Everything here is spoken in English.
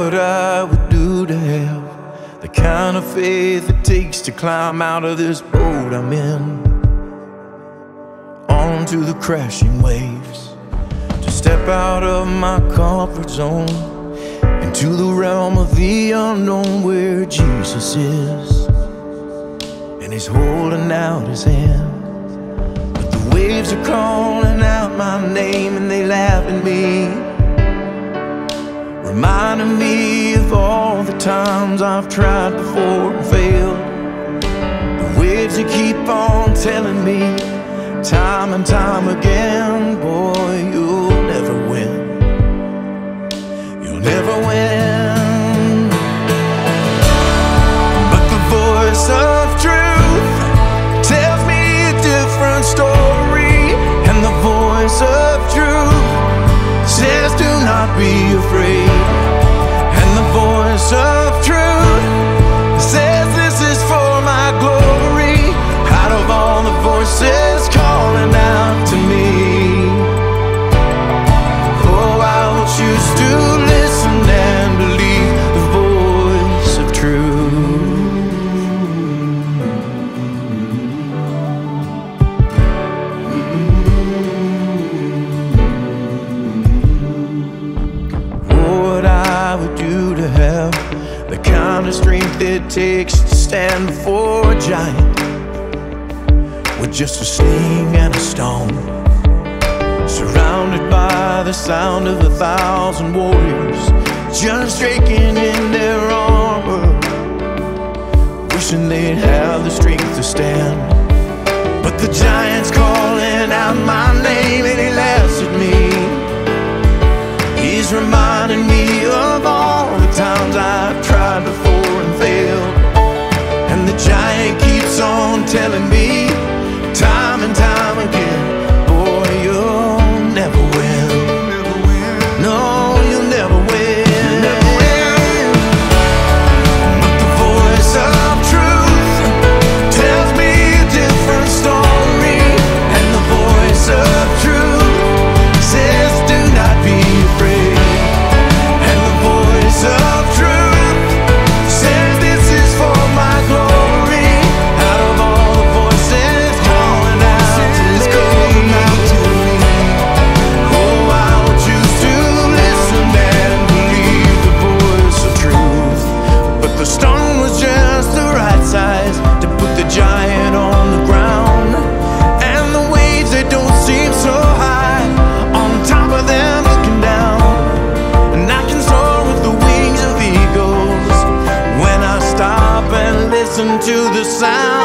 what I would do to have the kind of faith it takes to climb out of this boat I'm in, onto the crashing waves, to step out of my comfort zone into the realm of the unknown where Jesus is, and He's holding out His hand. But the waves are calling out my name and they laugh at me, reminding me of all the times I've tried before and failed. The waves that keep on telling me time and time again, boy, you'll never win. You'll never win. But the voice of truth tells me a different story, and the voice of truth says do not be afraid. And the voice of truth says this is for my glory. Out of all the voices calling out to me, oh, I will choose to listen and believe the voice of truth. What I would do to have the kind of strength it takes to stand before a giant with just a sling and a stone, surrounded by the sound of 1,000 warriors just shaking in their armor, wishing they'd have the strength to stand. But the giant's calling out my name and he laughs at me. He's reminding me of all the times I've tried before and failed. And the giant keeps on telling me time and time again, boy, you'll never win. No, you'll never win. But the voice of truth tells me a different story, and the voice of truth says do not be afraid. And the voice of truth says this is for my glory. Out of all the voices calling out to me, oh, I will choose to listen and believe the voice of truth. But the stone was just the right size to put the giant on the ground, and the waves, they don't seem so high on top of them looking down. And I can soar with the wings of eagles when I stop and listen to the sound